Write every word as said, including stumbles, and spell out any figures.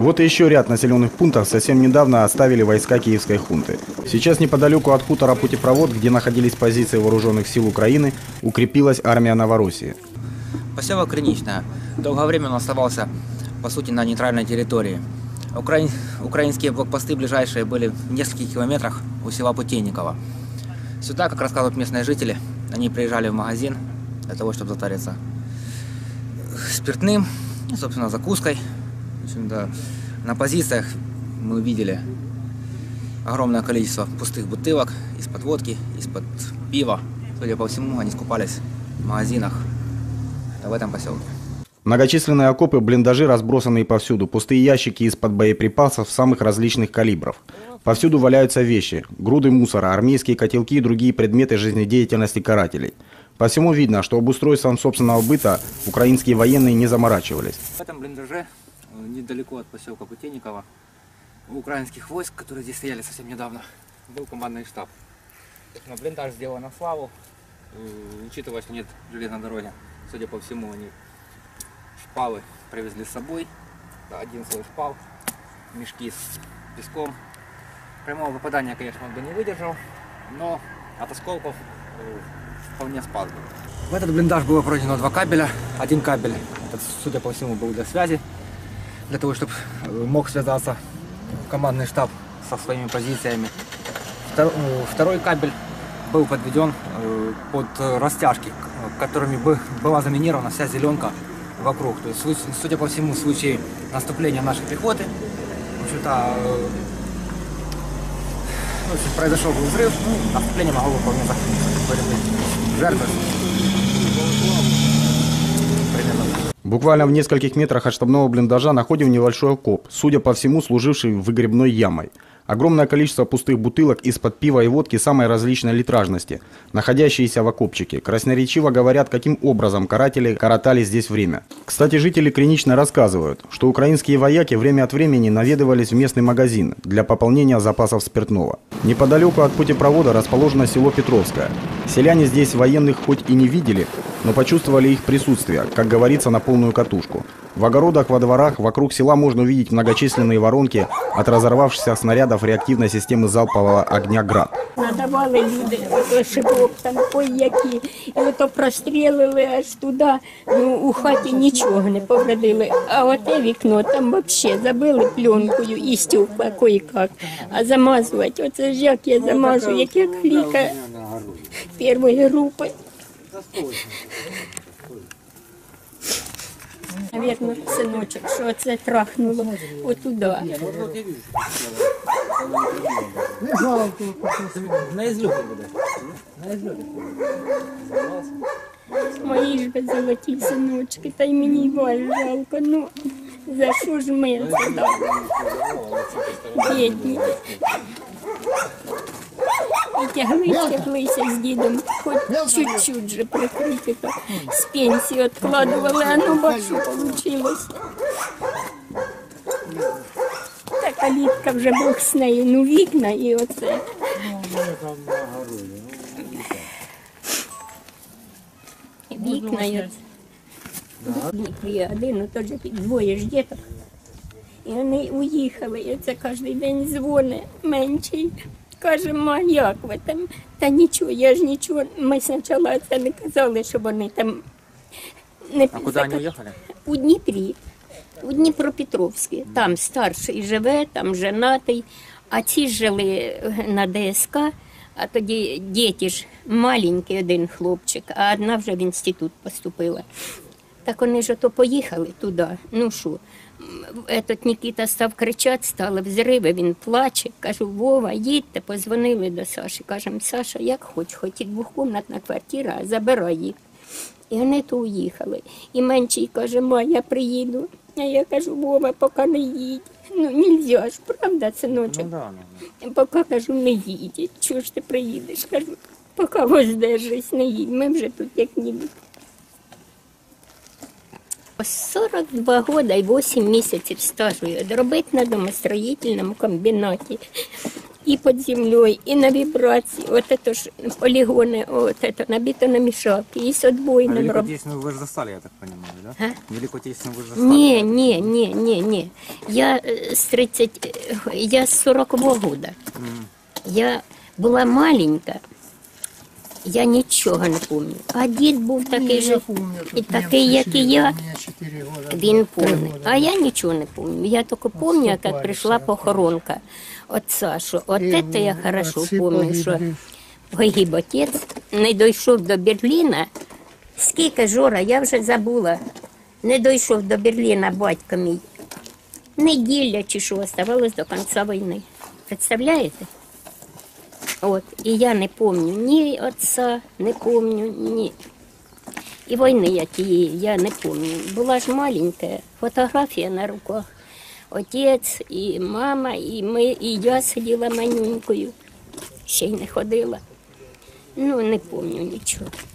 Вот и еще ряд населенных пунктов совсем недавно оставили войска киевской хунты. Сейчас неподалеку от хутора Путепровод, где находились позиции вооруженных сил Украины, укрепилась армия Новороссии. Поселок Криничное долгое время он оставался, по сути, на нейтральной территории. Укра... Украинские блокпосты ближайшие были в нескольких километрах у села Путейниково. Сюда, как рассказывают местные жители, они приезжали в магазин для того, чтобы затариться спиртным, и, собственно, закуской. В общем-то, на позициях мы видели огромное количество пустых бутылок из-под водки, из-под пива. Судя по всему, они скупались в магазинах в этом поселке. Многочисленные окопы, блиндажи, разбросанные повсюду, пустые ящики из-под боеприпасов самых различных калибров. Повсюду валяются вещи, груды мусора, армейские котелки и другие предметы жизнедеятельности карателей. По всему видно, что обустройством собственного быта украинские военные не заморачивались. В этом блиндаже, недалеко от поселка Путейниково, у украинских войск, которые здесь стояли совсем недавно, был командный штаб. Но блиндаж сделан на славу, учитывая, что нет железной дороги. Судя по всему, они шпалы привезли с собой, один свой шпал, мешки с песком. Прямого попадания, конечно, он бы не выдержал, но от осколков вполне спас. В этот блиндаж было пройдено два кабеля. Один кабель, этот, судя по всему, был для связи, для того, чтобы мог связаться командный штаб со своими позициями. Второй кабель был подведен под растяжки, которыми была заминирована вся зеленка вокруг. То есть, судя по всему, в случае наступления нашей пехоты, в общем-то, произошел бы взрыв, ну, наступление могло бы вполне быть жертвой. Буквально в нескольких метрах от штабного блиндажа находим небольшой окоп, судя по всему, служивший выгребной ямой. Огромное количество пустых бутылок из-под пива и водки самой различной литражности, находящиеся в окопчике, красноречиво говорят, каким образом каратели коротали здесь время. Кстати, жители Криничной рассказывают, что украинские вояки время от времени наведывались в местный магазин для пополнения запасов спиртного. Неподалеку от путепровода расположено село Петровское. Селяне здесь военных хоть и не видели, но почувствовали их присутствие, как говорится, на полную катушку. В огородах, во дворах, вокруг села можно увидеть многочисленные воронки от разорвавшихся снарядов реактивной системы залпового огня «Град». Надавали люди, ото шибок там, ой які, і ото прострілили аж туди, ну, у хаті нічого не повредили. А оте вікно там взагалі забили пленкою і стекла кое-как. А замазувати, оце ж як я замажу, як як лікар першої групи. Навірно, синочок, що це трахнуло отуда. Мої ж би золоті синочки, та й мені вас жалко, ну, за що ж ми це дали? Бідні. І тяглися, тяглися з дідом, хоч чуть-чуть же прикрити, то з пенсії відкладували, а ну бачу, вийшло. Та калітка вже Бог з нею, ну вікна і оце. Вікна і оце. Дніпрі один, ну то ж двоє ж діток. І вони уїхали, і це кожен день дзвонить менший. Каже, ма, як ви там? Та нічого, я ж нічого. Ми спочатку це не казали, що вони там не... А куди вони уїхали? У Дніпрі, у Дніпропетровській. Там старший живе, там женатий, а ці жили на ДСК, а тоді діти ж маленький один хлопчик, а одна вже в інститут поступила. Так вони ж ото поїхали туди, ну що. Этот Нікіта став кричати, стали взриви, він плаче. Кажу, Вова, їдьте, позвонили до Саші. Кажемо, Саша, як хоч, хоч і двохкомнатна квартира, забирай їх. І вони то уїхали. І менший каже, ма, я приїду. А я кажу, Вова, поки не їдь. Ну, нельзя ж, правда, синочок? Ну, да, ну, поки, кажу, не їдь. Чого ж ти приїдеш? Кажу, поки воздержись, не їдь. Ми вже тут як-небудь. сорок два года і вісім місяців стажу. Робити на домостроїтельному комбінаті. і під землею, і на вібрації. От це ж полігони, от це набито на мішалки, і з А отбойним Великую роб... Отечественную вы же застали, я так понимаю, да? А? Великую Отечественную вы же застали. Ні, ні, ні, ні, ні. Я е, з тридцять, я з сорокового года. М. Я була маленька, я нічого не пам'ятаю. А дід був такий же, і такий, як і я, він повний. А я нічого не пам'ятаю. Я тільки пам'ятаю, як прийшла похоронка отця, що от це я хорошо пам'ятаю, що погиб отець, не дійшов до Берліна. Скільки, Жора, я вже забула, не дійшов до Берліна батько мій. Неділя чи що, оставалось до кінця війни. Представляєте? От, і я не пам'ятаю ні отця, не пам'ятаю, ні. І війни я тієї, я не пам'ятаю. Була ж маленька, фотографія на руках. Отець, і мама, і ми, і я сиділа манюнькою. Ще й не ходила. Ну, не пам'ятаю нічого.